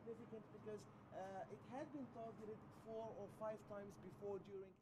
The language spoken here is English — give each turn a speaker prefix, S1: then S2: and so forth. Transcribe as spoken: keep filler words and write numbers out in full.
S1: significant because uh, it had been targeted four or five times before during